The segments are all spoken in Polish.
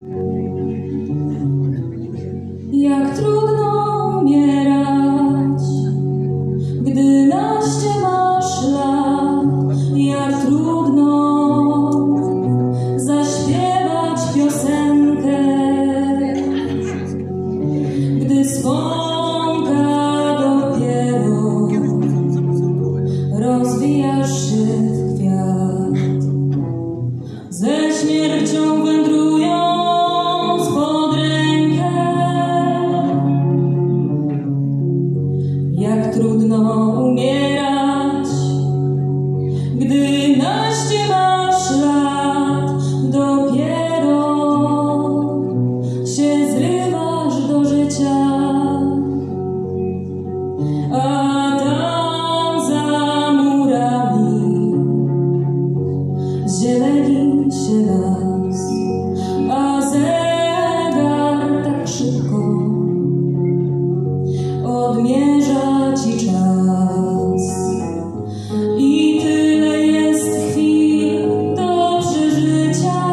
Jak trudno umierać, gdy naście masz lat, jak trudno zaśpiewać piosenkę, gdy skąka dopiero rozwijasz się w kwiat. Ze śmiercią wędrując pod rękę, jak trudno umierać, gdy naście masz lat, dopiero się zrywasz do życia, a tam za murami zieleni się las, a zegar tak szybko odmierza ci czas. I tyle jest chwil do przeżycia.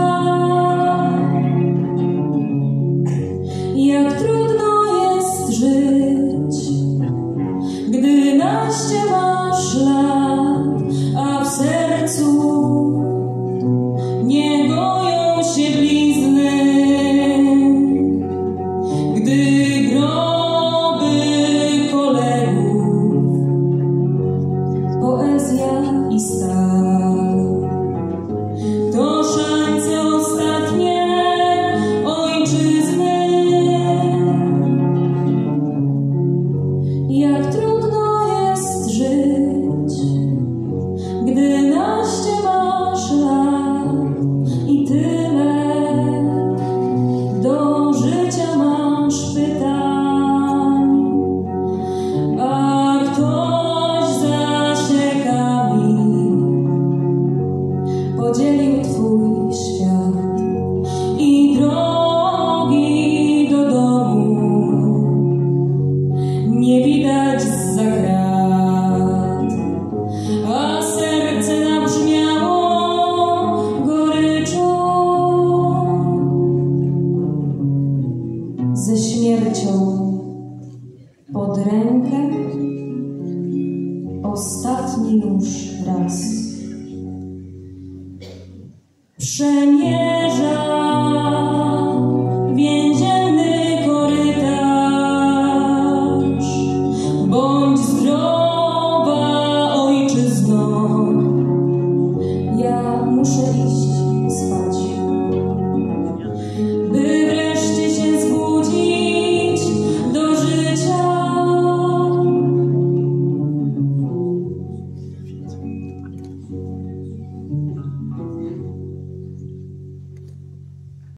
Jak trudno jest żyć, gdy naście masz lat, a w sercu nie goją się blizny, gdy groby kolegów, poezja i stal to szańce ostatnie ojczyzny. Jak trudno jest żyć, gdy naście masz lat i tyle do życia masz pytań, a ktoś zasiekami podzielił twój świat i drogi do domu nie widać zza krat, a serce nabrzmiało goryczą. Ze śmiercią pod rękę ostatni już raz.